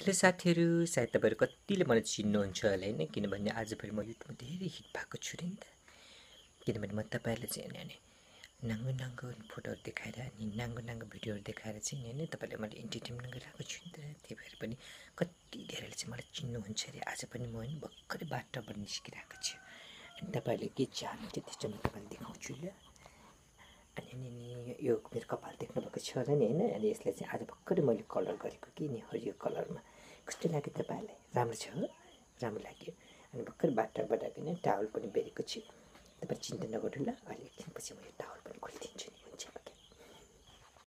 Hello साथीहरू, सायद तपाईँहरू कतिले मलाई चिन्नुहुन्छ होला होइन, किनभने आजभरि म युट्युबमा धेरै हिट भएको छु नि त। किनभने म तपाईँहरूलाई चाहिँ अनि नाङ्गो नाङ्गो फोटोहरू देखाएर अनि नाङ्गो नाङ्गो भिडियोहरू देखाएर चाहिँ होइन तपाईँलाई मैले इन्टरटेनमेन्ट गरिरहेको छु नि त। त्यही भएर पनि कति धेरैले चाहिँ मलाई चिन्नुहुन्छ अरे। आज पनि म होइन भर्खरै बाटोबाट निस्किरहेको छु अनि तपाईँहरूले के चाहनुहुन्छ त्यो चाहिँ म तपाईँलाई देखाउँछु ल। अनि यो मेरो कपाल देख्नुभएको छ होला नि होइन। अनि यसलाई चाहिँ आज भर्खरै मैले कलर गरेको कि नि हरियो कलरमा। कस्तो लाग्यो तपाईँहरूलाई? राम्रो छ हो? राम्रो लाग्यो। अनि भर्खर बाटोबाट किन टावल पनि बेरेको छु। तपाईँ चिन्ता नगर्नु ल, अहिले एकछिनपछि म यो टावल